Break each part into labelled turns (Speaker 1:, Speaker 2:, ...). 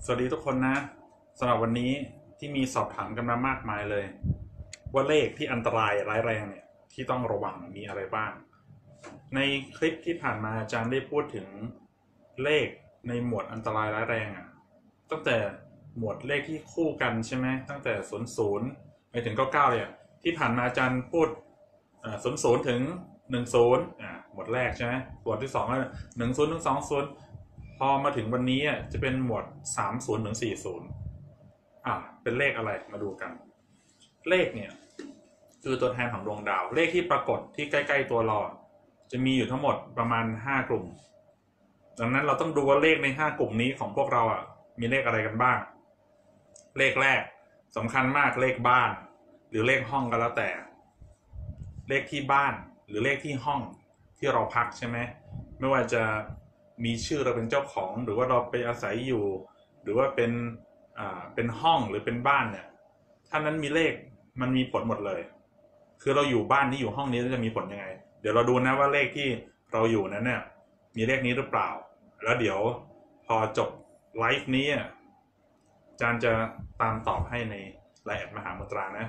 Speaker 1: สวัสดีทุกคนนะสำหรับวันนี้ที่มีสอบถามกันมามากมายเลยว่าเลขที่อันตรายร้ายแรงเนี่ยที่ต้องระวังมีอะไรบ้างในคลิปที่ผ่านมาอาจารย์ได้พูดถึงเลขในหมวดอันตรายร้ายแรงตั้งแต่หมวดเลขที่คู่กันใช่ไหมตั้งแต่00ไปถึง99เนี่ยที่ผ่านมาอาจารย์พูด00ถึง10หมวดแรกใช่ไหมหมวดที่2ก็10ถึง20พอมาถึงวันนี้จะเป็นหมวด30ถึง40เป็นเลขอะไรมาดูกันเลขเนี่ยคือตัวแทนของดวงดาวเลขที่ปรากฏที่ใกล้ๆตัวเราจะมีอยู่ทั้งหมดประมาณ5กลุ่มดังนั้นเราต้องดูว่าเลขใน5กลุ่มนี้ของพวกเรามีเลขอะไรกันบ้างเลขแรกสำคัญมากเลขบ้านหรือเลขห้องก็แล้วแต่เลขที่บ้านหรือเลขที่ห้องที่เราพักใช่ไหมไม่ว่าจะมีชื่อเราเป็นเจ้าของหรือว่าเราไปอาศัยอยู่หรือว่าเป็นห้องหรือเป็นบ้านเนี่ยถ้านั้นมีเลขมันมีผลหมดเลยคือเราอยู่บ้านที่อยู่ห้องนี้จะมีผลยังไงเดี๋ยวเราดูนะว่าเลขที่เราอยู่นั้นเนี่ยมีเลขนี้หรือเปล่าแล้วเดี๋ยวพอจบไลฟ์นี้อาจารย์จะตามตอบให้ในไลน์แอดมหามุตรานะ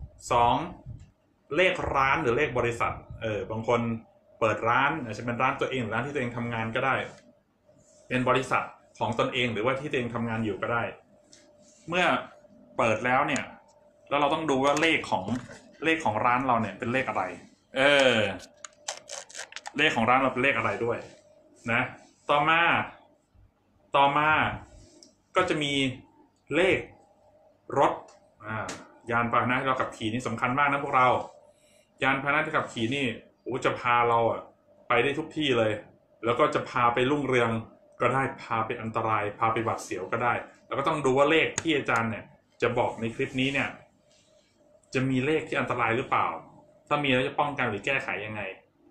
Speaker 1: 2เลขร้านหรือเลขบริษัทบางคนเปิดร้านอาจจะเป็นร้านตัวเองหรือร้านที่ตัวเองทำงานก็ได้เป็นบริษัทของตนเองหรือว่าที่ตัวเองทำงานอยู่ก็ได้เมื่อเปิดแล้วเนี่ยแล้วเราต้องดูว่าเลขของร้านเราเนี่ยเป็นเลขอะไรเลขของร้านเราเป็นเลขอะไรด้วยนะต่อมาก็จะมีเลขรถยานพาหนะที่เราขับขี่นี่สำคัญมากนะพวกเรายานพาหนะที่ขับขี่นี่จะพาเราไปได้ทุกที่เลยแล้วก็จะพาไปรุ่งเรืองก็ได้พาไปอันตรายพาไปหวาดเสียวก็ได้แล้วก็ต้องดูว่าเลขที่อาจารย์เนี่ยจะบอกในคลิปนี้เนี่ยจะมีเลขที่อันตรายหรือเปล่าถ้ามีแล้วจะป้องกันหรือแก้ไขยังไง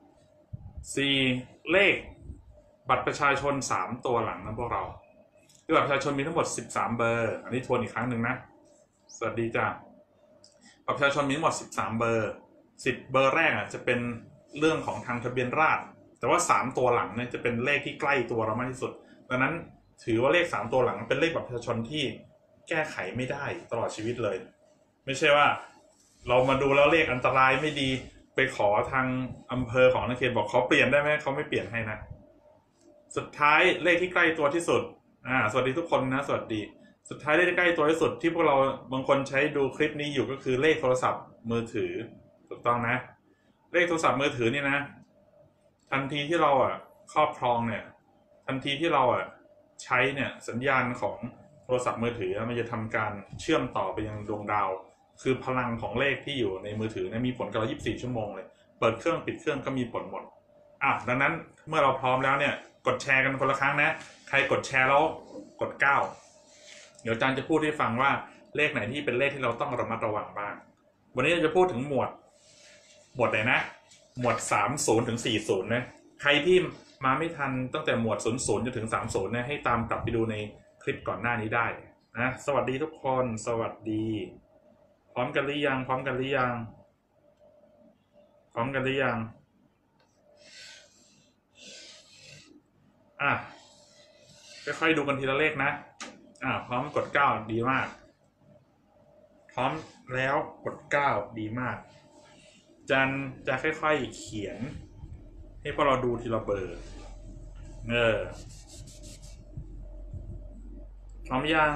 Speaker 1: 4เลขบัตรประชาชน3ตัวหลังนะพวกเราบัตรประชาชนมีทั้งหมด13เบอร์อันนี้ทวนอีกครั้งหนึ่งนะสวัสดีจ้าบัตรประชาชนมีทั้งหมด13เบอร์10เบอร์แรกจะเป็นเรื่องของทางทะเบียนราษฎร์แต่ว่า3ตัวหลังเนี่ยจะเป็นเลขที่ใกล้ตัวเรามากที่สุดดังนั้นถือว่าเลข3ตัวหลังเป็นเลขบัตรประชาชนที่แก้ไขไม่ได้ตลอดชีวิตเลยไม่ใช่ว่าเรามาดูแล้วเลขอันตรายไม่ดีไปขอทางอำเภอของนักเรียนบอกเขาเปลี่ยนได้ไหมเขาไม่เปลี่ยนให้นะสุดท้ายเลขที่ใกล้ตัวที่สุดสวัสดีทุกคนนะสวัสดีสุดท้ายเลขที่ใกล้ตัวที่สุดที่พวกเราบางคนใช้ดูคลิปนี้อยู่ก็คือเลขโทรศัพท์มือถือถูกต้องนะเลขโทรศัพท์มือถือนี่นะทันทีที่เราครอบครองเนี่ยทันทีที่เราใช้เนี่ยสัญญาณของโทรศัพท์มือถือมันจะทำการเชื่อมต่อไปยังดวงดาวคือพลังของเลขที่อยู่ในมือถือเนี่ยมีผลกับเรา24ชั่วโมงเลยเปิดเครื่องปิดเครื่องก็มีผลหมดดังนั้นเมื่อเราพร้อมแล้วเนี่ยกดแชร์กันคนละครั้งนะใครกดแชร์แล้วกด9เดี๋ยวอาจารย์จะพูดให้ฟังว่าเลขไหนที่เป็นเลขที่เราต้องระมัดระวังบ้างวันนี้เราจะพูดถึงหมวดไหนนะหมวด30ถึง40นะใครที่มาไม่ทันตั้งแต่หมวด00จนถึง30นะให้ตามกลับไปดูในคลิปก่อนหน้านี้ได้นะสวัสดีทุกคนสวัสดีพร้อมกันหรือยังค่อยๆดูกันทีละเลขนะพร้อมกด9ดีมากพร้อมแล้วกด9ดีมากจันจะค่อยๆเขียนให้พวกเราดูทีละเบอร์พร้อมยัง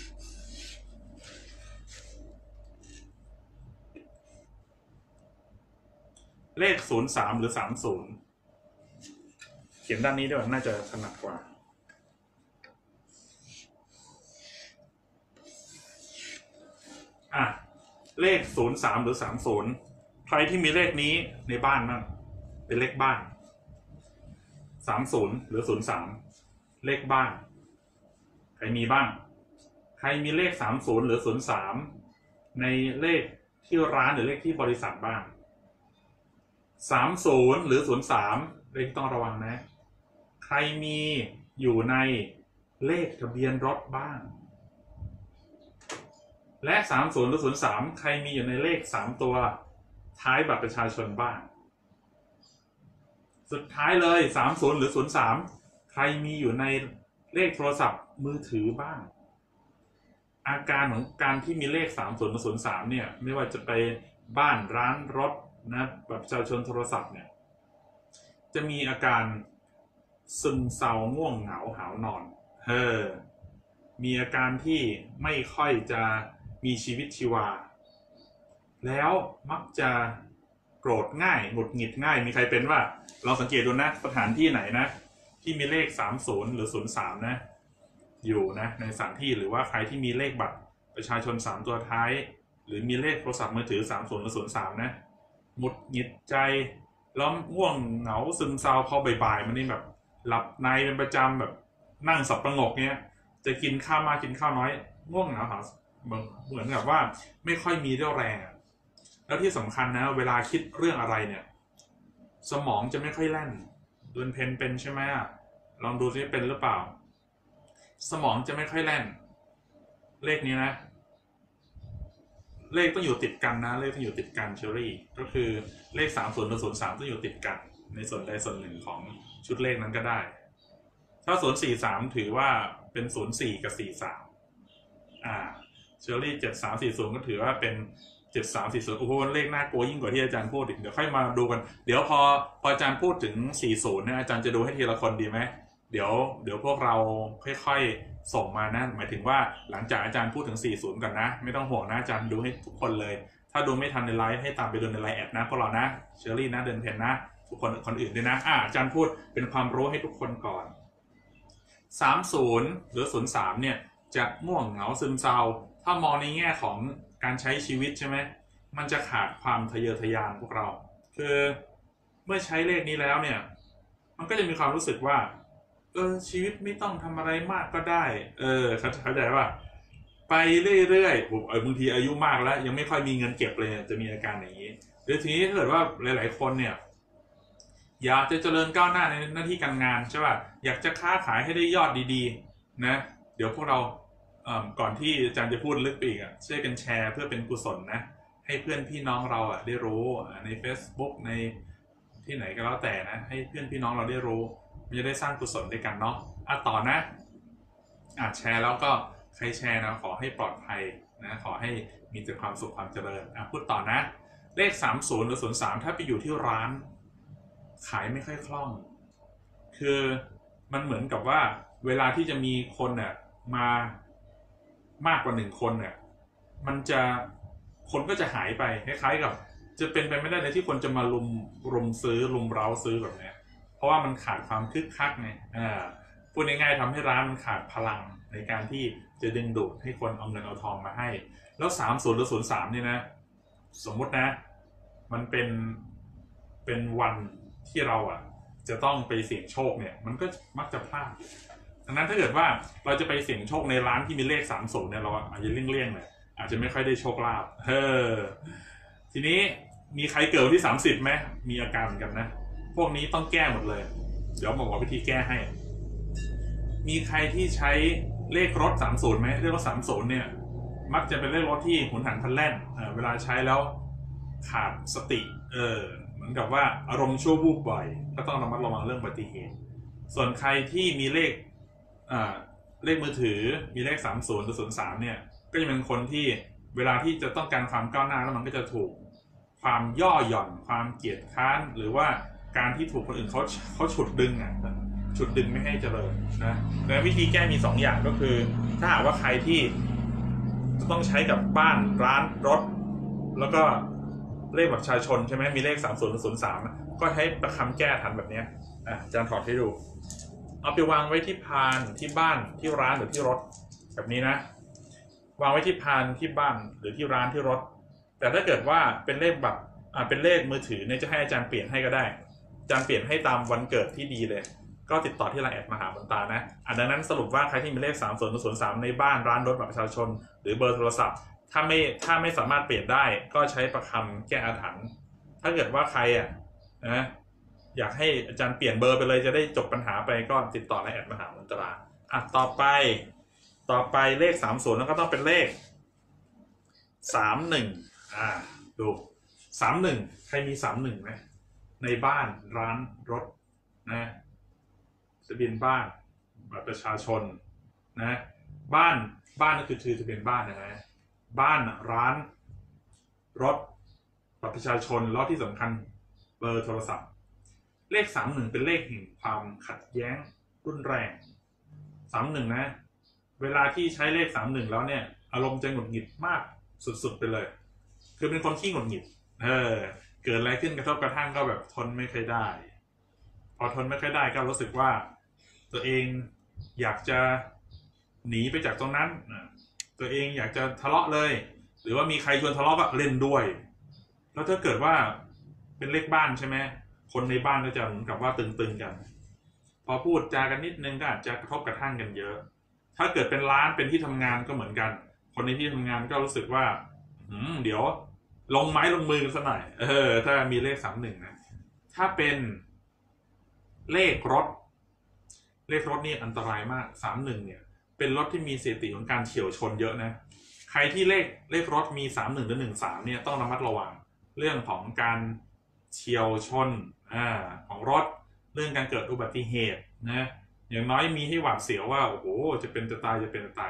Speaker 1: เลข03หรือ30เขียนด้านนี้ด้วยน่าจะถนัดกว่าเลข03หรือ30ใครที่มีเลขนี้ในบ้านบ้างเป็นเลขบ้าน30หรือ03เลขบ้านใครมีบ้างใครมีเลข30หรือ03ในเลขที่ร้านหรือเลขที่บริษัทบ้าง30หรือ03เลขที่ต้องระวังนะใครมีอยู่ในเลขทะเบียนรถบ้างและ30หรือ03ใครมีอยู่ในเลข3ตัวท้ายบัตรประชาชนบ้างสุดท้ายเลย30หรือ03ใครมีอยู่ในเลขโทรศัพท์มือถือบ้างอาการของการที่มีเลข3003เนี่ยไม่ว่าจะไปบ้านร้านรถนะแบบประชาชนโทรศัพท์เนี่ยจะมีอาการซึมเศร้าง่วงเหงาหาวนอนมีอาการที่ไม่ค่อยจะมีชีวิตชีวาแล้วมักจะโกรธง่ายหงุดหงิดง่ายมีใครเป็นว่าเราสังเกตดูนะสถานที่ไหนนะที่มีเลข30หรือ03นะอยู่นะในสถานที่หรือว่าใครที่มีเลขบัตรประชาชน3ตัวท้ายหรือมีเลขโทรศัพท์มือถือ30หรือ03นะหงุดหงิดใจแล้วง่วงเหงาซึมเศร้าพอบ่ายๆมันนี่แบบหลับในเป็นประจำแบบนั่งสับประงกเนี้ยจะกินข้าวมากกินข้าวน้อยง่วงเหงาหาเหมือนกับว่าไม่ค่อยมีเรี่ยวแรงแล้วที่สำคัญนะเวลาคิดเรื่องอะไรเนี่ยสมองจะไม่ค่อยแล่นเดือนเพนเป็นใช่ไหมลองดูซิเป็นหรือเปล่าสมองจะไม่ค่อยแล่นเลขนี้นะเลขต้องอยู่ติดกันนะเลขต้องอยู่ติดกันเชอรี่ก็คือเลข30กับ03ต้องอยู่ติดกันในส่วนใดส่วนหนึ่งของชุดเลขนั้นก็ได้ถ้า043ถือว่าเป็น04กับ43เชอรี่7340ก็ถือว่าเป็น7340โอ้โหเลขน่ากลัวยิ่งกว่าที่อาจารย์พูดอีกเดี๋ยวค่อยมาดูกันเดี๋ยวพออาจารย์พูดถึง40เนี่ยอาจารย์จะดูให้ทีละคนดีไหมเดี๋ยวพวกเราค่อยๆส่งมานะหมายถึงว่าหลังจากอาจารย์พูดถึง40ก่อนนะไม่ต้องห่วงนะอาจารย์ดูให้ทุกคนเลยถ้าดูไม่ทันในไลฟ์ให้ตามไปดูในไลน์แอดนะพวกเรานะเชอรี่นะเดินเพนนะทุกคนอื่นด้วยนะอาจารย์พูดเป็นความรู้ให้ทุกคนก่อน30หรือ03เนี่ยจะง่วงเหงาซึมเศร้าถ้ามองในแง่ของการใช้ชีวิตใช่ไหมมันจะขาดความทะเยอทะยานพวกเราคือเมื่อใช้เลขนี้แล้วเนี่ยมันก็จะมีความรู้สึกว่าชีวิตไม่ต้องทำอะไรมากก็ได้เข้าใจว่าไปเรื่อยๆบางทีอายุมากแล้วยังไม่ค่อยมีเงินเก็บเลยจะมีอาการอย่างนี้หรือทีนี้ถ้าเกิดว่าหลายๆคนเนี่ยอยากจะเจริญก้าวหน้าในหน้าที่การงานใช่ป่ะอยากจะค้าขายให้ได้ยอดดีๆนะเดี๋ยวพวกเราก่อนที่อาจารย์จะพูดลึกไปอีกช่วยกันแชร์เพื่อเป็นกุศลนะให้เพื่อนพี่น้องเราได้รู้ใน Facebook ในที่ไหนก็แล้วแต่นะให้เพื่อนพี่น้องเราได้รู้มันจะได้สร้างกุศลด้วยกันเนาะต่อนะแชร์แล้วก็ใครแชร์นะขอให้ปลอดภัยนะขอให้มีแต่ความสุขความเจริญพูดต่อนะเลข30หรือ03ถ้าไปอยู่ที่ร้านขายไม่ค่อยคล่องคือมันเหมือนกับว่าเวลาที่จะมีคนเนี่ยมามากกว่า1คนเนี่ยมันจะคนก็จะหายไปคล้ายๆกับจะเป็นไปไม่ได้เลยที่คนจะมารุมซื้อรุมเร้าซื้อแบบนี้เพราะว่ามันขาดความคึกคักไงพูดง่ายๆทำให้ร้านมันขาดพลังในการที่จะดึงดูดให้คนเอาเงินเอาทองมาให้แล้ว30หรือ03เนี่ยนะสมมุตินะมันเป็นวันที่เราจะต้องไปเสี่ยงโชคเนี่ยมันก็มักจะพลาดดังนั้นถ้าเกิดว่าเราจะไปเสี่ยงโชคในร้านที่มีเลข30เนี่ยเราอาจจะเลี่ยงๆเลยอาจจะไม่ค่อยได้โชคลาภทีนี้มีใครเกิดวันที่30ไหมมีอาการเหมือนกันนะพวกนี้ต้องแก้หมดเลยเดี๋ยวบอกวิธีแก้ให้มีใครที่ใช้เลขรถ30ไหมเลขรถ30เนี่ยมักจะเป็นเลขรถที่หุนหันพลันแล่นเวลาใช้แล้วขาดสติเหมือนกับว่าอารมณ์ชั่ววูบบ่อยก็ต้องระมัดระวังเรื่องอุบัติเหตุส่วนใครที่มีเลขมือถือมีเลข30หรือ03เนี่ยก็จะเป็นคนที่เวลาที่จะต้องการความก้าวหน้าแล้วมันก็จะถูกความย่อหย่อนความเกียจค้านหรือว่าการที่ถูกคนอื่นเขาฉุดดึงฉุดดึงไม่ให้เจริญนะและวิธีแก้มี2อย่างก็คือถ้าหากว่าใครที่จะต้องใช้กับบ้านร้านรถแล้วก็เลขบัตรประชาชนใช่ไหมมีเลข30หรือ03ก็ใช้ประคำแก้ทันแบบนี้อาจารย์ถอดให้ดูเอาไปวางไว้ที่พานที่บ้านที่ร้านหรือที่รถแบบนี้นะวางไว้ที่พานที่บ้านหรือที่ร้านที่รถแต่ถ้าเกิดว่าเป็นเลขบัตรเป็นเลขมือถือเนี่ยจะให้อาจารย์เปลี่ยนให้ก็ได้อาจารย์เปลี่ยนให้ตามวันเกิดที่ดีเลยก็ติดต่อที่ไลน์แอดมหาบุญตานะดังนั้นสรุปว่าใครที่มีเลข30หรือ03ในบ้านร้านรถบัตรประชาชนหรือเบอร์โทรศัพท์ถ้าไม่สามารถเปลี่ยนได้ก็ใช้ประคำแก้อาถรรพ์ถ้าเกิดว่าใครนะอยากให้อาจารย์เปลี่ยนเบอร์ไปเลยจะได้จบปัญหาไปก็ติดต่อไลน์แอดมหาบุญตาต่อไปเลข30แล้วก็ต้องเป็นเลข31ดู31ใครมี31ไหมในบ้านร้านรถนะทะเบียนบ้านบัตรประชาชนนะบ้านบ้านก็คือจะเป็นบ้านนะบ้านร้านรถบัตรประชาชนแล้วที่สำคัญเบอร์โทรศัพท์เลข31เป็นเลขแห่งความขัดแย้งรุนแรง31นะเวลาที่ใช้เลข31แล้วเนี่ยอารมณ์จะหงุดหงิดมากสุดๆไปเลยคือเป็นคนขี้หงุดหงิดเกิดอะไรขึ้นกระทบกระทั่งก็แบบทนไม่เคยได้พอทนไม่เคยได้ก็รู้สึกว่าตัวเองอยากจะหนีไปจากตรงนั้นตัวเองอยากจะทะเลาะเลยหรือว่ามีใครชวนทะเลาะก็เล่นด้วยแล้วถ้าเกิดว่าเป็นเลขบ้านใช่ไหมคนในบ้านก็จะเหมือนกับว่าตึงๆกันพอพูดจากันนิดนึงก็อาจจะกระทบกระทั่งกันเยอะถ้าเกิดเป็นร้านเป็นที่ทำงานก็เหมือนกันคนในที่ทำงานก็รู้สึกว่าเดี๋ยวลงไม้ลงมือกันสักหน่อยถ้ามีเลข31นะถ้าเป็นเลขรถนี่อันตรายมาก31เนี่ยเป็นรถที่มีสถิติของการเฉี่ยวชนเยอะนะใครที่เลขรถมี31หรือ13เนี่ยต้องระมัดระวังเรื่องของการเฉี่ยวชนของรถเรื่องการเกิดอุบัติเหตุนะอย่างน้อยมีให้หวาดเสียวว่าโอ้โหจะเป็นจะตาย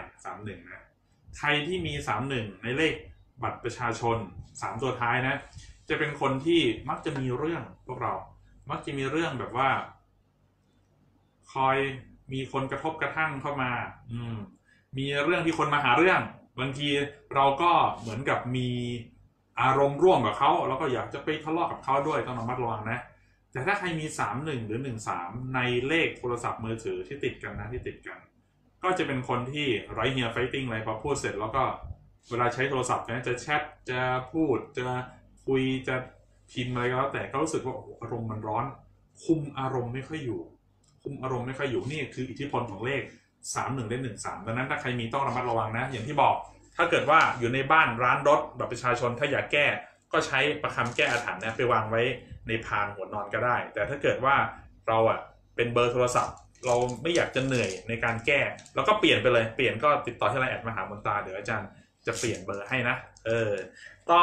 Speaker 1: 31นะใครที่มี31ในเลขบัตรประชาชน3ตัวท้ายนะจะเป็นคนที่มักจะมีเรื่องพวกเรามักจะมีเรื่องแบบว่าคอยมีคนกระทบกระทั่งเข้ามามีเรื่องที่คนมาหาเรื่องบางทีเราก็เหมือนกับมีอารมณ์ร่วมกับเขาแล้วก็อยากจะไปทะเลาะกับเขาด้วยต้องระมัดระวังนะแต่ถ้าใครมี31หรือ13ในเลขโทรศัพท์มือถือที่ติดกันก็จะเป็นคนที่ไร้เฮียไฟติ้งอะไรพอพูดเสร็จแล้วก็เวลาใช้โทรศัพท์นะจะแชทจะพูดจะคุยจะพิมพ์อะไรก็แล้วแต่ก็รู้สึกว่าอารมณ์มันร้อนคุมอารมณ์ไม่ค่อยอยู่นี่คืออิทธิพลของเลข31และ13ดังนั้นถ้าใครมีต้องระมัดระวังนะอย่างที่บอกถ้าเกิดว่าอยู่ในบ้านร้านรถแบบประชาชนถ้าอยากแก้ก็ใช้ประคำแก้อาถรรพ์นะไปวางไว้ในพานหัวนอนก็ได้แต่ถ้าเกิดว่าเราเป็นเบอร์โทรศัพท์เราไม่อยากจะเหนื่อยในการแก้แล้วก็เปลี่ยนไปเลยเปลี่ยนก็ติดต่อที่ไลน์แอดมหามนตราเดี๋ยวอาจารย์จะเปลี่ยนเบอร์ให้นะต่อ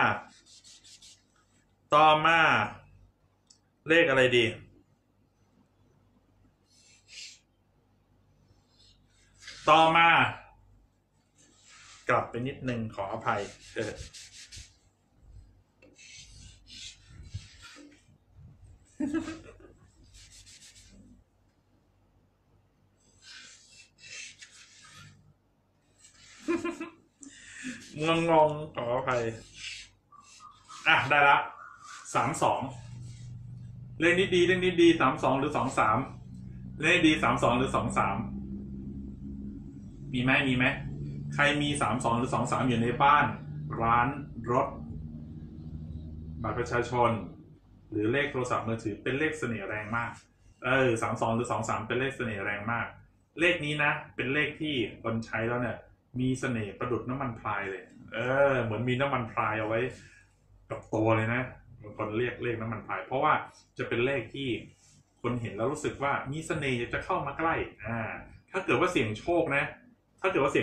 Speaker 1: มาเลขอะไรดีต่อมากลับไปนิดนึงขออภัยงงขออภัยได้ละ32เลขนี้ดี32หรือ23เลขดี32หรือ23มีไหมใครมี32หรือ23อยู่ในบ้านร้านรถบัตรประชาชนหรือเลขโทรศัพท์มือถือเป็นเลขเสน่ห์แรงมาก32หรือ23เป็นเลขเสน่ห์แรงมากเลขนี้นะเป็นเลขที่คนใช้แล้วเนี่ยมีเสน่ห์ประดุจน้ำมันพรายเลยเหมือนมีน้ำมันพรายเอาไว้กับตัวเลยนะบางคนเรียกเลขน้ำมันพรายเพราะว่าจะเป็นเลขที่คนเห็นแล้วรู้สึกว่ามีเสน่ห์จะเข้ามาใกล้ถ้าเกิดว่าเสี่ยงโชคนะถ้าเกิดว่า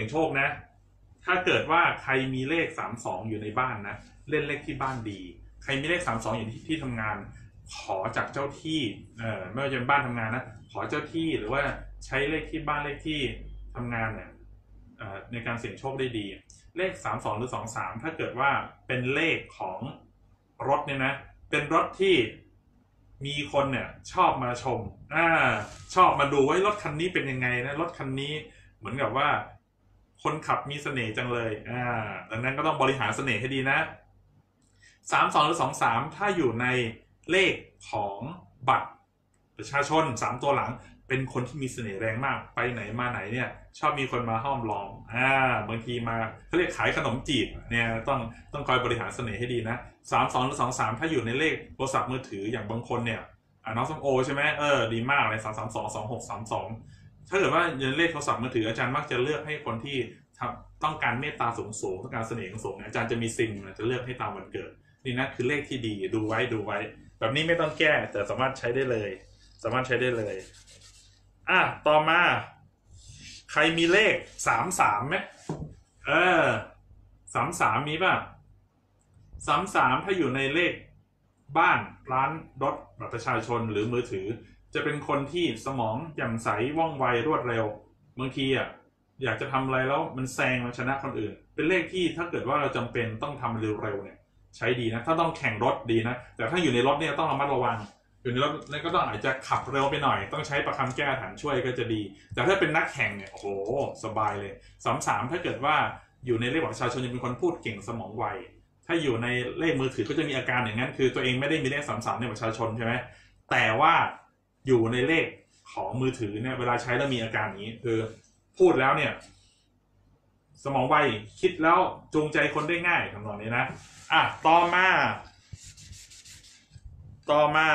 Speaker 1: ใครมีเลข32อยู่ในบ้านนะเล่นเลขที่บ้านดีใครมีเลข32อยู่ที่ทำงานขอจากเจ้าที่ไม่ว่าจะเป็นบ้านทำงานนะขอเจ้าที่หรือว่าใช้เลขที่บ้านเลขที่ทำงานเนี่ยในการเสี่ยงโชคได้ดีเลข32หรือ23ถ้าเกิดว่าเป็นเลขของรถเนี่ยนะเป็นรถที่มีคนเนี่ยชอบมาชมชอบมาดูว่ารถคันนี้เป็นยังไงนะรถคันนี้เหมือนกับว่าคนขับมีเสน่ห์จังเลยดังนั้นก็ต้องบริหารเสน่ห์ให้ดีนะ32หรือ23ถ้าอยู่ในเลขของบัตรประชาชน3ตัวหลังเป็นคนที่มีเสน่ห์แรงมากไปไหนมาไหนเนี่ยชอบมีคนมาห้อมล้อมบางทีมาเขาเรียกขายขนมจีบเนี่ยต้องคอยบริหารเสน่ห์ให้ดีนะ32หรือ23ถ้าอยู่ในเลขโทรศัพท์มือถืออย่างบางคนเนี่ยน้องส้มโอใช่ไหมดีมากเลย332 2632ถ้าเกิดว่าในเลขโทรศัพท์มือถืออาจารย์มักจะเลือกให้คนที่ต้องการเมตตาสูงต้องการเสน่ห์สูงอาจารย์จะมีซิมจะเลือกให้ตามวันเกิดนี่นะคือเลขที่ดีดูไว้แบบนี้ไม่ต้องแก้แต่สามารถใช้ได้เลยต่อมาใครมีเลข33ไหม33มีป่ะ33ถ้าอยู่ในเลขบ้านร้านรถบัตรประชาชนหรือมือถือจะเป็นคนที่สมองแจ่มใสว่องไวรวดเร็วบางทีอยากจะทำอะไรแล้วมันแซงมันชนะคนอื่นเป็นเลขที่ถ้าเกิดว่าเราจำเป็นต้องทำเร็วๆเนี่ยใช้ดีนะถ้าต้องแข่งรถดีนะแต่ถ้าอยู่ในรถเนี่ยต้องระมัดระวังอยู่ในรถนี่ก็ต้องอาจจะขับเร็วไปหน่อยต้องใช้ประคำแก้ถังช่วยก็จะดีแต่ถ้าเป็นนักแข่งเนี่ยโอ้โหสบายเลย33ถ้าเกิดว่าอยู่ในเลขบัตรประชาชนจะเป็นคนพูดเก่งสมองไวถ้าอยู่ในเลขมือถือก็จะมีอาการอย่างนั้นคือตัวเองไม่ได้มีเลข33ในบัตรประชาชนใช่ไหมแต่ว่าอยู่ในเลขของมือถือเนี่ยเวลาใช้แล้วมีอาการนี้คือพูดแล้วเนี่ยสมองไวคิดแล้วจูงใจคนได้ง่ายทำนองนี้นะต่อมา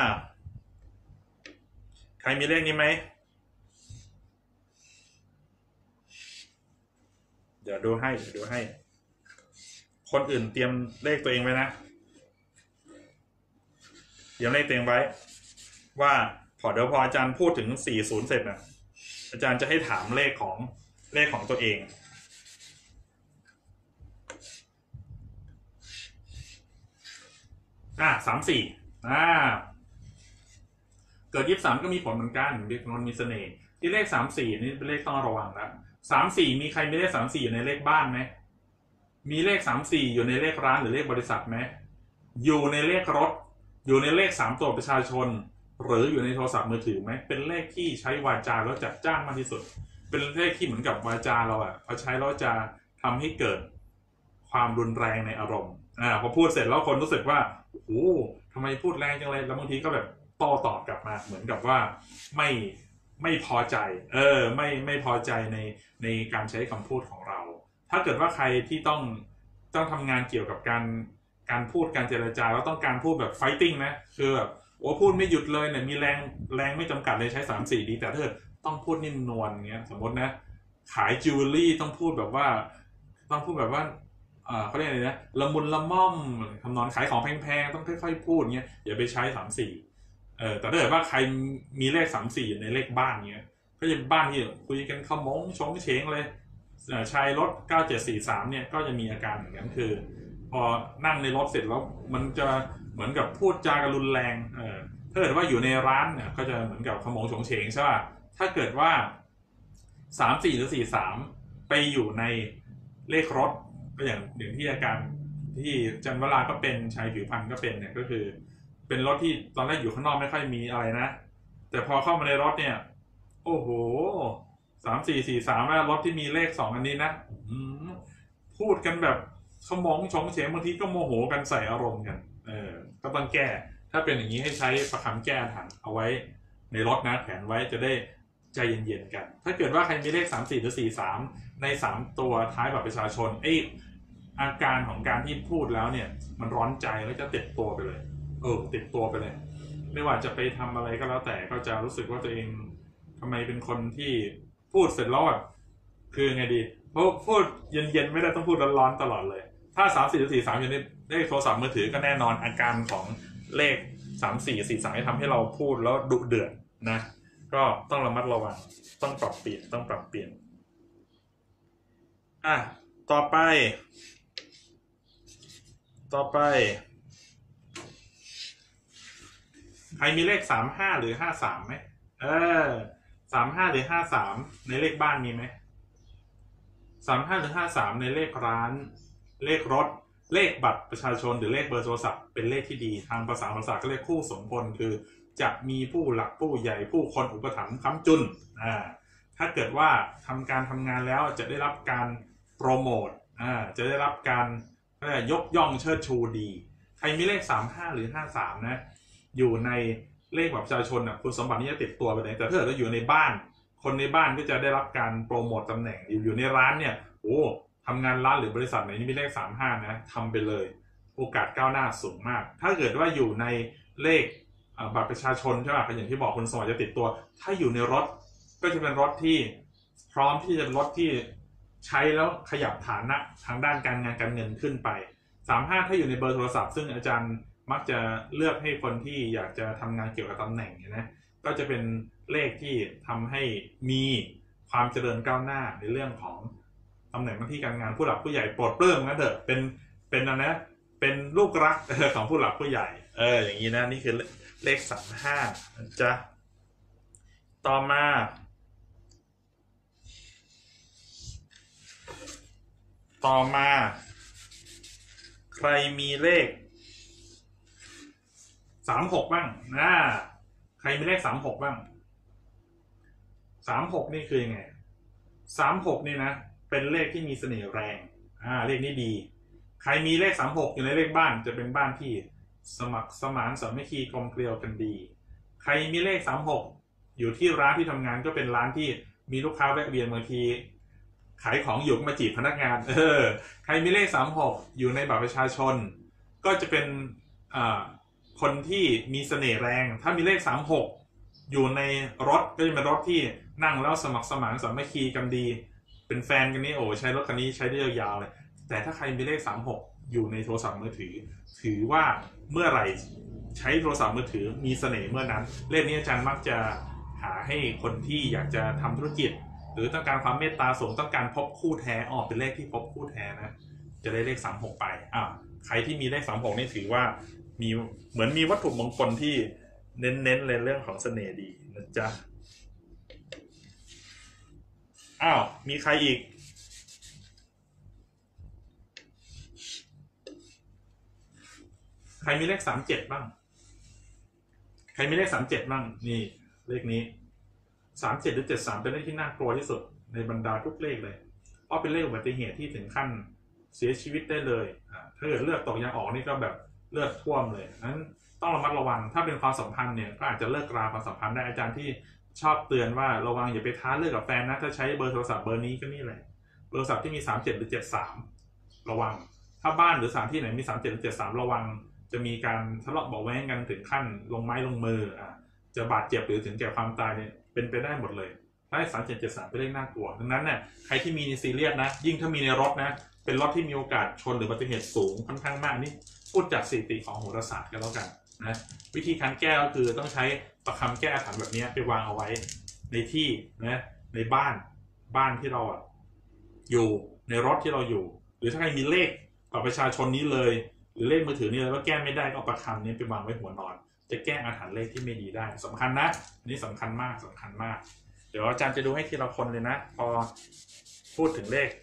Speaker 1: ใครมีเลขนี้ไหมเดี๋ยวดูให้คนอื่นเตรียมเลขตัวเองไว้นะเตรียมเลขตัวเองไว้ว่าเดี๋ยวพออาจารย์พูดถึง40เสร็จนะอาจารย์จะให้ถามเลขของตัวเอง34เกิด23ก็มีผลเหมือนกันเรียกมันมีเสน่ห์ที่เลข34นี่เป็นเลขต้องระวังแล้ว34มีใครมีเลข34อยู่ในเลขบ้านไหมมีเลข34อยู่ในเลขร้านหรือเลขบริษัทไหมอยู่ในเลขรถอยู่ในเลข3ตัวประชาชนหรืออยู่ในโทรศัพท์มือถือไหมเป็นเลขที่ใช้วาจาแล้วจัดจ้านมากที่สุดเป็นเลขที่เหมือนกับวาจาเราพอใช้แล้วจะทำให้เกิดความรุนแรงในอารมณ์พอพูดเสร็จแล้วคนรู้สึกว่าโอ้ทำไมพูดแรงจังเลยแล้วบางทีก็แบบโต้ตอบกลับมาเหมือนกับว่าไม่พอใจไม่พอใจในการใช้คำพูดของเราถ้าเกิดว่าใครที่ต้องทำงานเกี่ยวกับการพูดการเจรจาแล้วต้องการพูดแบบไฟติ้งนะคือแบบโอ้พูดไม่หยุดเลยเนี่ยมีแรงไม่จำกัดเลยใช้3-4ดีแต่ถ้าต้องพูดนิ่มนวลเงี้ยสมมตินะขายจิวเวลรี่ต้องพูดแบบว่าเขาเรียกอะไรนะละมุนละม่อมทำนองขายของแพงๆต้องค่อยๆพูดเงี้ยอย่าไปใช้34แต่ถ้าเกิดว่าใครมีเลข34ในเลขบ้านเงี้ยก็จะบ้านที่คุยกันขมงชงเฉงเลยชายรถ9743เนี่ยก็จะมีอาการเหมือนกันคือพอนั่งในรถเสร็จแล้วมันจะเหมือนกับพูดจากันรุนแรงถ้าเกิดว่าอยู่ในร้านเนี่ยก็จะเหมือนกับขมงชงเฉงใช่ป่ะถ้าเกิดว่า34หรือ43ไปอยู่ในเลขรถก็อย่างที่อาการที่จันวราก็เป็นชายผิวพรรณก็เป็นเนี่ยก็คือเป็นรถที่ตอนแรกอยู่ข้างนอกไม่ค่อยมีอะไรนะแต่พอเข้ามาในรถเนี่ยโอ้โห3443แล้วรถที่มีเลข2อันนี้นะพูดกันแบบขมองชงเฉงบางทีก็โมโหกันใส่อารมณ์กันก็ต้องแก้ถ้าเป็นอย่างนี้ให้ใช้ประคำแก้ถังเอาไว้ในรถนะแขวนไว้จะได้ใจเย็นๆกันถ้าเกิดว่าใครมีเลข34หรือ43ใน3ตัวท้ายบัตรประชาชนอาการของการที่พูดแล้วเนี่ยมันร้อนใจแล้วจะติดตัวไปเลยติดตัวไปเลยไม่ว่าจะไปทำอะไรก็แล้วแต่ก็จะรู้สึกว่าตัวเองทำไมเป็นคนที่พูดเสร็จแล้วแบบคือไงดีเพราะพูดเย็นๆไม่ได้ต้องพูดร้อนๆตลอดเลยถ้า34หรือ43อยู่ในเลขโทรศัพท์มือถือก็แน่นอนอาการของเลข3443จะทำให้เราพูดแล้วดุเดือดนะก็ต้องระมัดระวังต้องปรับเปลี่ยนต่อไปใครมีเลข35หรือ53ไหม35หรือ53ในเลขบ้านมีไหม35หรือ53ในเลขร้านเลขรถเลขบัตรประชาชนหรือเลขเบอร์โทรศัพท์เป็นเลขที่ดีทางภาษาก็เรียกคู่สมพลคือจะมีผู้หลักผู้ใหญ่ผู้คนอุปถัมภ์ค้ำจุนถ้าเกิดว่าทำงานแล้วจะได้รับการโปรโมทจะได้รับการยกย่องเชิดชูดีใครมีเลข35หรือ53นะอยู่ในเลขบัตรประชาชนคุณสมบัตินี้จะติดตัวไปเลยแต่ถ้าเกิดว่าอยู่ในบ้านคนในบ้านก็จะได้รับการโปรโมทตำแหน่งอยู่ในร้านเนี่ยทำงานร้านหรือบริษัทไหนนี่มีเลข35นะทำไปเลยโอกาสก้าวหน้าสูงมากถ้าเกิดว่าอยู่ในเลขบัตรประชาชนใช่ไหมอย่างที่บอกคุณสมบัติจะติดตัวถ้าอยู่ในรถก็จะเป็นรถที่พร้อมที่จะรถที่ใช้แล้วขยับฐานะทางด้านการงานการเงินขึ้นไป35ถ้าอยู่ในเบอร์โทรศัพท์ซึ่งอาจารย์มักจะเลือกให้คนที่อยากจะทำงานเกี่ยวกับตำแหน่งนะก็จะเป็นเลขที่ทำให้มีความเจริญก้าวหน้าในเรื่องของตำแหน่งหน้าที่การงานผู้หลักผู้ใหญ่โปรดปลื้มกันเถอะเป็นนะเป็นลูกรักของผู้หลักผู้ใหญ่อย่างนี้นะนี่คือเลข35นะจ๊ะต่อมาต่อมาใครมีเลข36บ้างใครมีเลข36บ้าง36นี่คือยังไง36นี่นะเป็นเลขที่มีเสน่ห์แรงเลขนี้ดีใครมีเลข36อยู่ในเลขบ้านจะเป็นบ้านที่สมัครสมานสามัคคีกลมเกลียวกันดีใครมีเลข36อยู่ที่ร้านที่ทำงานก็เป็นร้านที่มีลูกค้าแวะเวียนบางทีขายของอยู่ก็มาจีบพนักงานใครมีเลข36อยู่ในบัตรประชาชนก็จะเป็นคนที่มีเสน่ห์แรงถ้ามีเลข36อยู่ในรถก็จะเป็นรถที่นั่งแล้วสมัครสมานสามัคคีกันดีเป็นแฟนกันนี่โอ้ใช้รถคันนี้ใช้ได้ยาวๆเลยแต่ถ้าใครมีเลข36อยู่ในโทรศัพท์มือถือถือว่าเมื่อไหร่ใช้โทรศัพท์มือถือมีเสน่ห์เมื่อนั้นเลขนี้อาจารย์มักจะหาให้คนที่อยากจะทำธุรกิจหรือต้องการความเมตตาสูงต้องการพบคู่แท้เป็นเลขที่พบคู่แท้นะจะได้เลข36ไปใครที่มีเลข36นี่ถือว่ามีเหมือนมีวัตถุมงคลที่เน้นๆเลยเรื่องของเสน่ห์ดีนะจ๊ะมีใครอีกใครมีเลข37บ้างใครมีเลข37บ้างนี่เลขนี้37หรือ73เป็นเลขที่น่ากลัวที่สุดในบรรดาทุกเลขเลยเพราะเป็นเลขอุบัติเหตุที่ถึงขั้นเสียชีวิตได้เลยถ้าเกิดเลือดตกยางออกนี่ก็แบบเลือดท่วมเลยนั้นต้องระมัดระวังถ้าเป็นความสัมพันธ์เนี่ยก็อาจจะเลิกราความสัมพันธ์ได้อาจารย์ที่ชอบเตือนว่าระวังอย่าไปท้าเลิกกับแฟนนะถ้าใช้เบอร์โทรศัพท์เบอร์นี้ก็นี่แหละเบอร์โทรศัพท์ที่มี37หรือ73ระวังถ้าบ้านหรือสถานที่ไหนมี37หรือ73ระวังจะมีการทะเลาะเบาะแว้งกันถึงขั้นลงไม้ลงมือจะบาดเจ็บหรือถึงแก่ความตายเนี่ยเป็นไปได้หมดเลยถ้า3773เป็นเลขน่ากลัวดังนั้นเนี่ยใครที่มีในซีเรียสนะยิ่งถ้ามีในรถนะเป็นรถที่มีโอกาสชนหรืออุบัติเหตุสูงค่อนข้างมากนี่พูดจากสถิติของโหราศาสตร์กันแล้วกันนะวิธีการแก้ก็คือต้องใช้ประคำแก้อาถรรพ์แบบนี้ไปวางเอาไว้ในที่นะในบ้านที่เราอยู่ในรถที่เราอยู่หรือถ้าใครมีเลขบัตรประชาชนนี้เลยหรือเลขมือถือนี่เลยว่าแก้ไม่ได้ก็เอาประคำนี้ไปวางไว้หัวนอนจะแก้อาถรรพ์เลขที่ไม่ดีได้สำคัญนะนี่สำคัญมากเดี๋ยวอาจารย์จะดูให้ทีละคนเลยนะพอพูดถึงเลข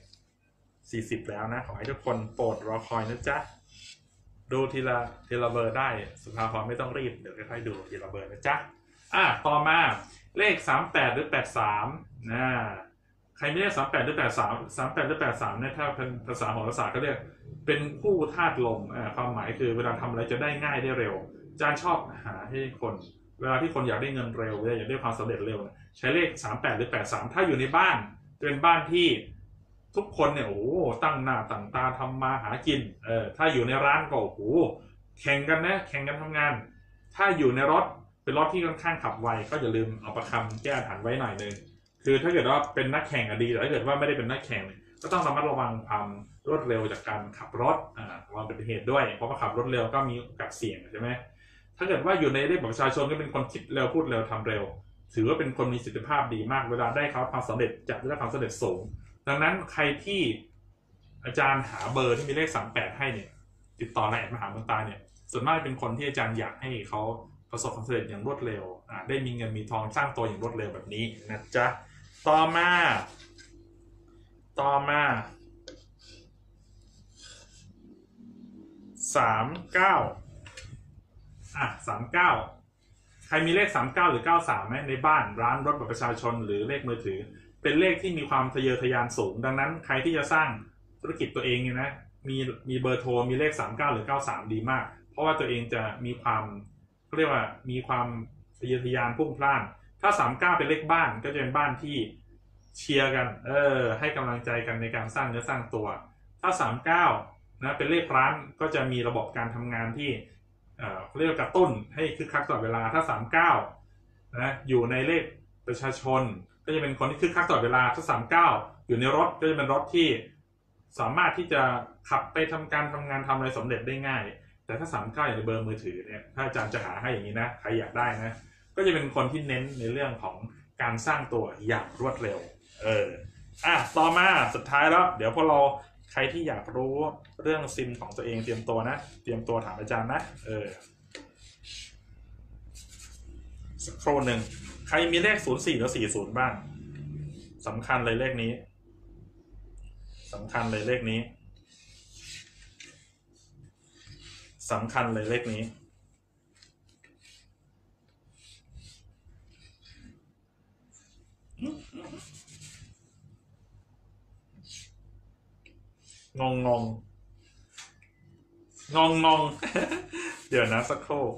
Speaker 1: 40แล้วนะขอให้ทุกคนโปรดรอคอยนะจ๊ะดูทีละเบอร์ได้สุภาพรไม่ต้องรีบเดี๋ยวค่อยๆดูทีละเบอร์นะจ๊ะต่อมาเลข38หรือ83ใครไม่ได้38หรือ38หรือ83เนี่ยถ้าเป็นภาษาโหราศาสตร์ก็เรียกเป็นคู่ธาตุลมความหมายคือเวลาทำอะไรจะได้ง่ายได้เร็วอาจารย์ชอบหาให้คนเวลาที่คนอยากได้เงินเร็วอยากได้ความสำเร็จเร็วใช้เลข38หรือ83ถ้าอยู่ในบ้านเป็นบ้านที่ทุกคนเนี่ยตั้งหน้าตั้งตาทำมาหากินถ้าอยู่ในร้านก็แข่งกันนะแข่งกันทำงานถ้าอยู่ในรถเป็นรถที่ค่อนข้างขับไวก็อย่าลืมเอาประคำแก้อาถรรพ์ไว้หน่อยนึงคือถ้าเกิดว่าเป็นนักแข่งดีแต่ถ้าเกิดว่าไม่ได้เป็นนักแข่งก็ต้องระมัดระวังความรวดเร็วจากการขับรถระวังอุบัติเหตุด้วยเพราะว่าขับรถเร็วก็มีโอกาสเสี่ยงใช่ไหมถ้าเกิดว่าอยู่ในเลขบัตรประชาชนก็เป็นคนคิดเร็วพูดเร็วทำเร็วถือว่าเป็นคนมีประสิทธิภาพดีมากเวลาได้ความสำเร็จจะได้ความสำเร็จสูงดังนั้นใครที่อาจารย์หาเบอร์ที่มีเลข38ให้เนี่ยติดต่อในแอดมหาบุญตาเนี่ยส่วนมากเป็นคนที่อาจารย์อยากให้เขาประสบความสำเร็จอย่างรวดเร็วได้มีเงินมีทองสร้างตัวอย่างรวดเร็วแบบนี้นะจ๊ะต่อมา39ใครมีเลข39หรือ93ไหมในบ้านร้านรถบัตรประชาชนหรือเลขมือถือเป็นเลขที่มีความทะเยอทะยานสูงดังนั้นใครที่จะสร้างธุรกิจตัวเองเนี่ยนะมีเบอร์โทรมีเลข39หรือ93ดีมากเพราะว่าตัวเองจะมีความเรียกว่ามีความทะเยอทะยานพุ่งพล่านถ้า39เป็นเลขบ้านก็จะเป็นบ้านที่เชียร์กันให้กำลังใจกันในการสร้างเนื้อสร้างตัวถ้า39นะเป็นเลขร้านก็จะมีระบบการทำงานที่เรียกกระตุ้นให้คึกคักตลอดเวลาถ้า39นะอยู่ในเลขประชาชนก็จะเป็นคนที่คึกคักตลอดเวลาถ้า39อยู่ในรถก็จะเป็นรถที่สามารถที่จะขับไปทำการทำงานทำอะไรสำเร็จได้ง่ายแต่ถ้า39อยู่ในเบอร์มือถือเนี่ยถ้าอาจารย์จะหาให้อย่างนี้นะใครอยากได้นะก็จะเป็นคนที่เน้นในเรื่องของการสร้างตัวอย่างรวดเร็วต่อมาสุดท้ายแล้วเดี๋ยวพวกเราใครที่อยากรู้เรื่องซิมของตัวเองเตรียมตัวนะเตรียมตัวถามอาจารย์นะสักครู่หนึ่งใครมีเลข04หรือ40บ้างสำคัญเลยเลขนี้สำคัญเลยเลขนี้สำคัญเลยเลขนี้งงงงงงงง เดี๋ยวนะสักครู่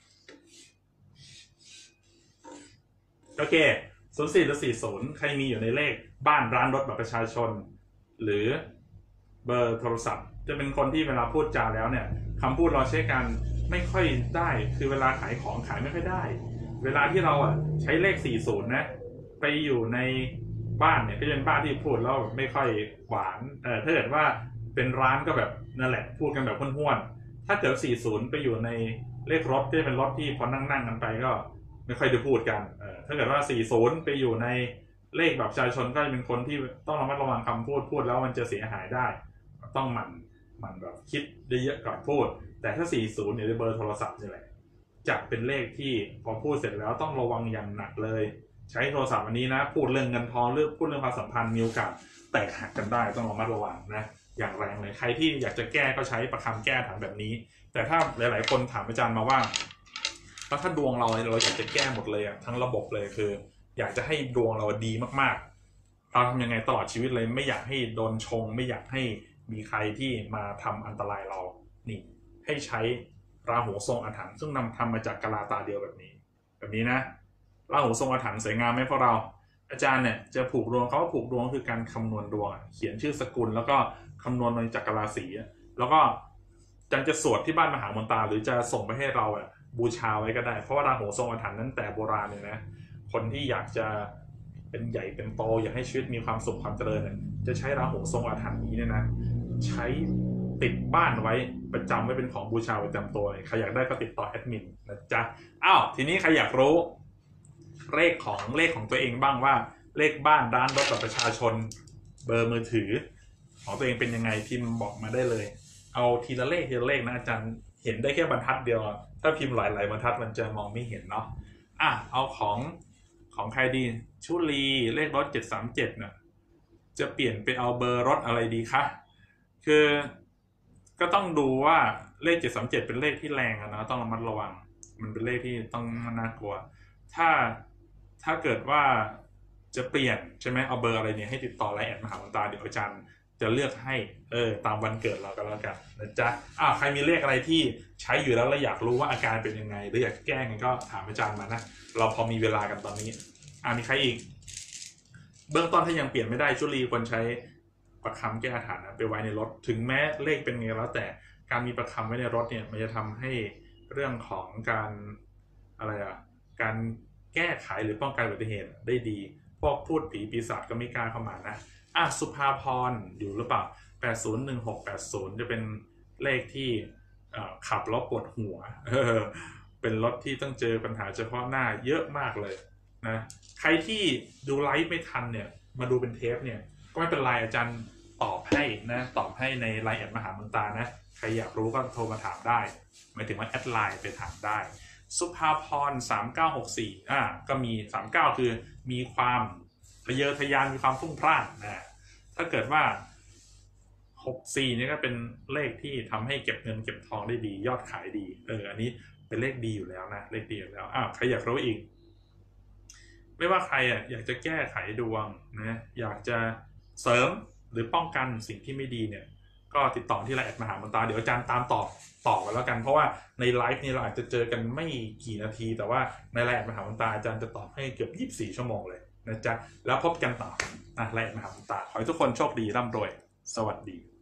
Speaker 1: โอเค04 หรือ 40ใครมีอยู่ในเลขบ้านร้านรถบัตรประชาชนหรือเบอร์โทรศัพท์จะเป็นคนที่เวลาพูดจาแล้วเนี่ยคำพูดเราใช้กันไม่ค่อยได้คือเวลาขายของขายไม่ค่อยได้เวลาที่เราใช้เลข40นะไปอยู่ในบ้านเนี่ยก็เป็นบ้านที่พูดแล้วไม่ค่อยหวานถ้าเกิดว่าเป็นร้านก็แบบนั่นแหละพูดกันแบบห้วนๆถ้าเกิด40ไปอยู่ในเลขรถก็เป็นรถที่พอนั่งกันไปก็ไม่ค่อยได้พูดกันถ้าเกิดว่า40ไปอยู่ในเลขแบบประชาชนก็จะเป็นคนที่ต้องระมัดระวังคำพูดแล้วมันจะเสียหายได้ต้องหมั่นแบบคิดเยอะๆก่อนพูดแต่ถ้า40เนี่ยเบอร์โทรศัพท์นี่แหละจะเป็นเลขที่พอพูดเสร็จแล้วต้องระวังอย่างหนักเลยใช้โทรศัพท์อันนี้นะพูดเรื่องเงินทองเรื่องพูดเรื่องความสัมพันธ์มีโอกาสแตกหักกันได้ต้องระมัดระวังนะอย่างแรงเลยใครที่อยากจะแก้ก็ใช้ประคำแก้ถามแบบนี้แต่ถ้าหลายๆคนถามอาจารย์มาว่าแล้วถ้าดวงเราอยากจะแก้หมดเลยทั้งระบบเลยคืออยากจะให้ดวงเราดีมากๆเราทำยังไงตลอดชีวิตเลยไม่อยากให้โดนชงไม่อยากให้มีใครที่มาทำอันตรายเรานี่ให้ใช้ราหูทรงอาถรรพ์ซึ่งทำมาจากกะลาตาเดียวแบบนี้นะราหูทรงอาถรรพ์สวยงามไหมพวกเราอาจารย์เนี่ยจะผูกดวงเขาผูกดวงคือการคำนวณดวงเขียนชื่อสกุลแล้วก็คำนวณมาจากกะลาสีแล้วก็จะสวดที่บ้านมหามนตาหรือจะส่งไปให้เราบูชาไว้ก็ได้เพราะว่าราหูทรงอาถรรพ์นั้นแต่โบราณเนี่ยนะคนที่อยากจะเป็นใหญ่เป็นโตอยากให้ชีวิตมีความสุขความเจริญเนี่ยจะใช้ราหูทรงอาถรรพ์นี้เนี่ยนะใช้ติดบ้านไว้ประจำไว้เป็นของบูชาประจำตัวใครอยากได้ก็ติดต่อแอดมินนะจ๊ะทีนี้ใครอยากรู้เลขของตัวเองบ้างว่าเลขบ้านร้านรถบัตรประชาชนเบอร์มือถือของตัวเองเป็นยังไงพิมพ์บอกมาได้เลยเอาทีละเลขนะอาจารย์เห็นได้แค่บรรทัดเดียวถ้าพิมพ์หลายบรรทัดมันจะมองไม่เห็นเนาะเอาของใครดีชุลีเลขรถ737เนี่ยจะเปลี่ยนไปเอาเบอร์รถอะไรดีคะคือก็ต้องดูว่าเลข737เป็นเลขที่แรงนะต้องระมัดระวังมันเป็นเลขที่ต้องน่ากลัวถ้าเกิดว่าจะเปลี่ยนใช่ไหมเอาเบอร์อะไรเนี่ยให้ติดต่อไลน์แอดมหามนตาเดี๋ยวอาจารย์จะเลือกให้ตามวันเกิดเราก็แล้วกันนะจ๊ะใครมีเลขอะไรที่ใช้อยู่แล้วอยากรู้ว่าอาการเป็นยังไงหรืออยากแก้ไงก็ถามอาจารย์มานะเราพอมีเวลากันตอนนี้มีใครอีกเบื้องต้นถ้ายังเปลี่ยนไม่ได้ชุลีควรใช้ประคำแก้อาถรรพ์ไปไว้ในรถถึงแม้เลขเป็นไงแล้วแต่การมีประคำไว้ในรถเนี่ยมันจะทำให้เรื่องของการการแก้ไขหรือป้องกันอุบัติเหตุได้ดีพวกพูดผีปีศาจก็ไม่กล้าเข้ามานะสุภาพรอยู่หรือเปล่า801680จะเป็นเลขที่ขับแล้วปวดหัวเป็นรถที่ต้องเจอปัญหาเฉพาะหน้าเยอะมากเลยนะใครที่ดูไลฟ์ไม่ทันเนี่ยมาดูเป็นเทปเนี่ยก็ไม่เป็นไรอาจารย์ตอบให้ในไลน์แอดมหามนตานะใครอยากรู้ก็โทรมาถามได้หมายถึงว่าแอดไลน์ไปถามได้สุภาพร3964ก็มี39คือมีความทะเยอทะยานมีความพุ่งพล่านนะถ้าเกิดว่า64นี่ก็เป็นเลขที่ทำให้เก็บเงินเก็บทองได้ดียอดขายดีอันนี้เป็นเลขดีอยู่แล้วนะเลขดีอยู่แล้วใครอยากรู้อีกไม่ว่าใครอยากจะแก้ไขดวงนะอยากจะเสริมหรือป้องกันสิ่งที่ไม่ดีเนี่ยก็ติดต่อที่ไลน์แอดมหามนตาเดี๋ยวอาจารย์ตามต่อกันแล้วกันเพราะว่าในไลฟ์นี้เราอาจจะเจอกันไม่กี่นาทีแต่ว่าในไลน์แอดมหามนตาอาจารย์จะตอบให้เกือบ24ชั่วโมงเลยนะจ๊ะแล้วพบกันต่อไลน์แอดมหามนตาขอให้ทุกคนโชคดีร่ำรวยสวัสดี